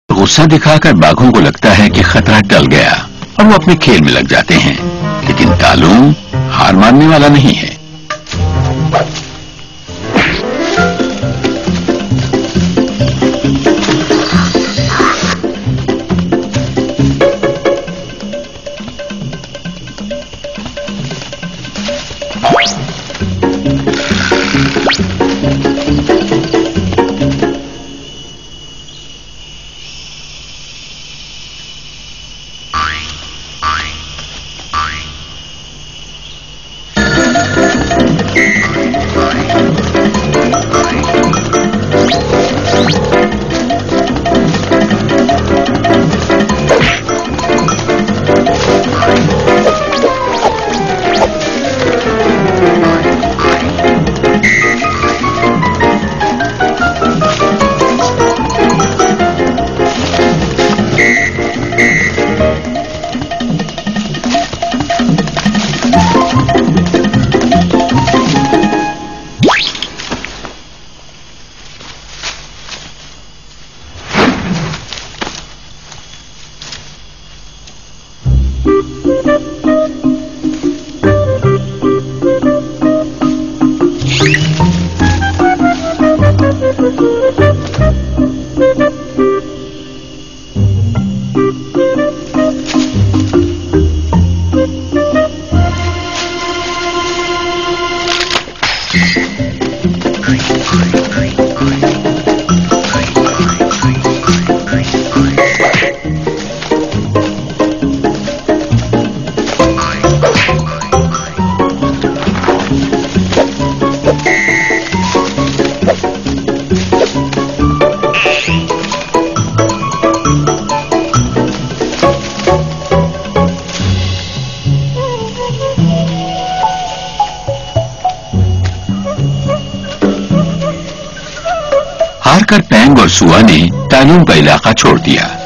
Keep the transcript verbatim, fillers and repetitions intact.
गुस्सा दिखाकर बाघों को लगता है कि खतरा टल गया और वो अपने खेल में लग जाते हैं, लेकिन तालू हार मानने वाला नहीं है। हारकर पैंग और सुआ ने तालून का इलाका छोड़ दिया।